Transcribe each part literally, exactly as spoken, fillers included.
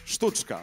Sztuczka.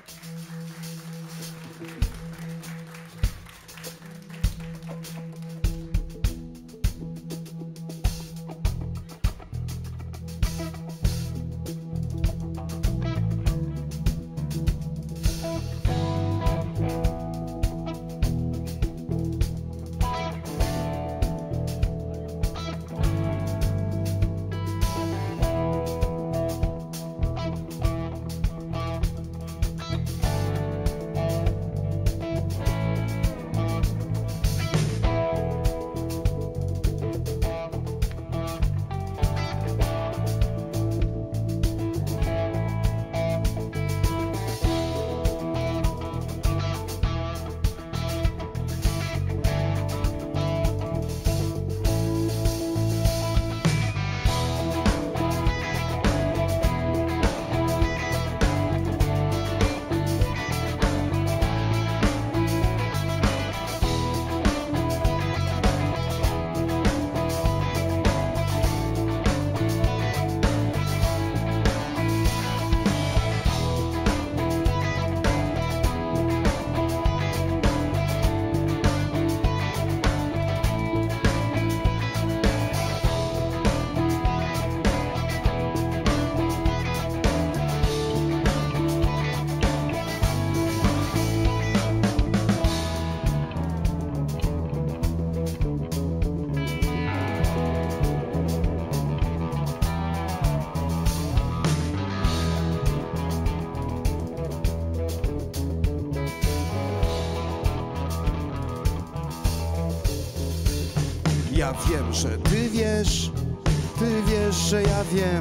Ja wiem, że ty wiesz, ty wiesz, że ja wiem.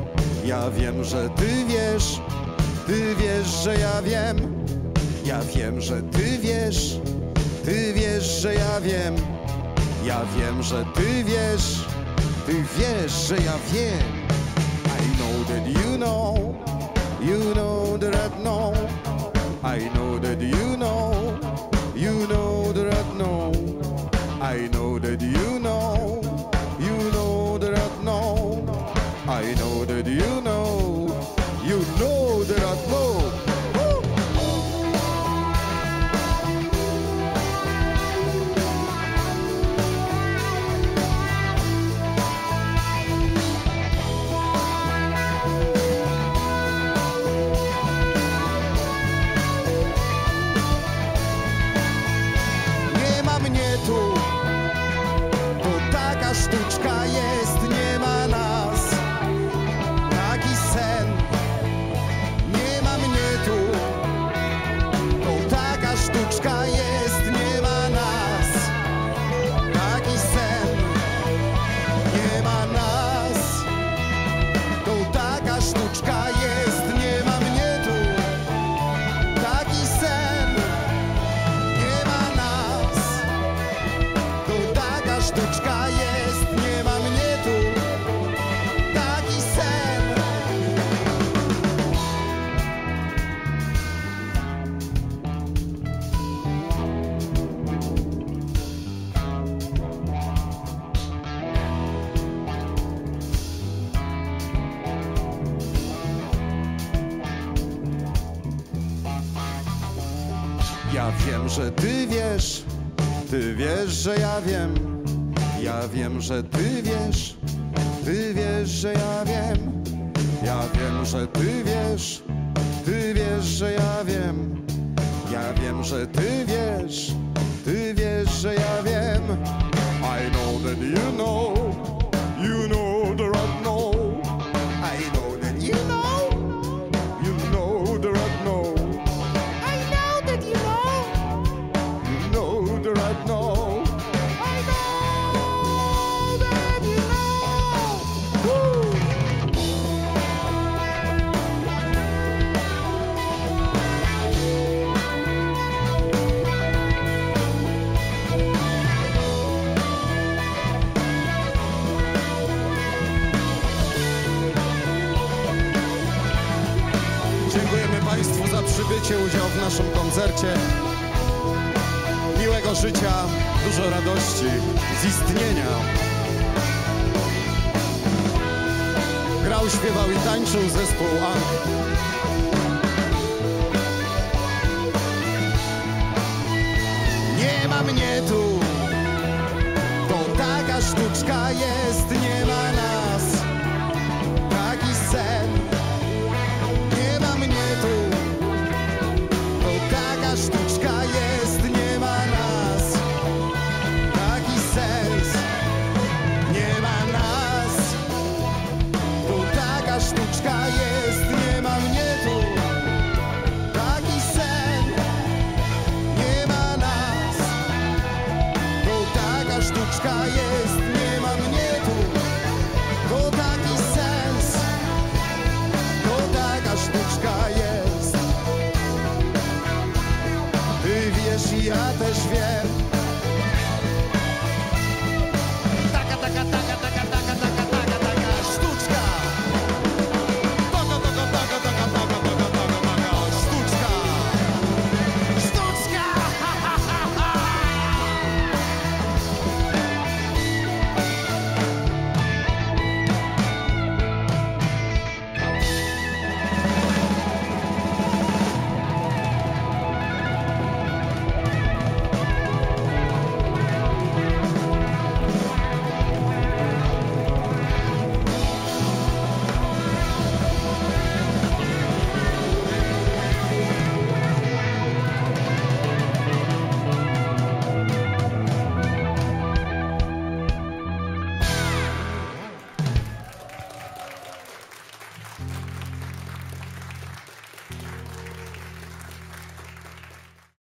Ja wiem, że ty wiesz, ty wiesz, że ja wiem. Ja wiem, że ty wiesz, ty wiesz, że ja wiem. Ja wiem, że ty wiesz, ty wiesz, że ja wiem. I know that you know, you know that I know. I know that you know, you know that I know. I know that you know, you know that I know. I know that you know, you know that I know. Nie ma mnie tu. Sztuczka jest, nie ma nas. Taki sen. Nie ma mnie tu. To taka sztuczka jest, nie ma nas. Taki sen. Nie ma nas. To taka sztuczka jest, nie ma mnie tu. Taki sen. Nie ma nas. To taka sztuczka jest. Ja wiem, że ty wiesz, ty wiesz, że ja wiem. Ja wiem, że ty wiesz, ty wiesz, że ja wiem. Ja wiem, że ty wiesz, ty wiesz, że ja wiem. Ja wiem, że ty wiesz, ty wiesz, że ja wiem. I know that you know, you know that I know. I know that you know, you know that I know. Right now. I know that you know. Woo. Dziękujemy Państwu za przybycie, udział w naszym koncercie. Miłego życia, dużo radości z istnienia. Grał, śpiewał i tańczył zespół A.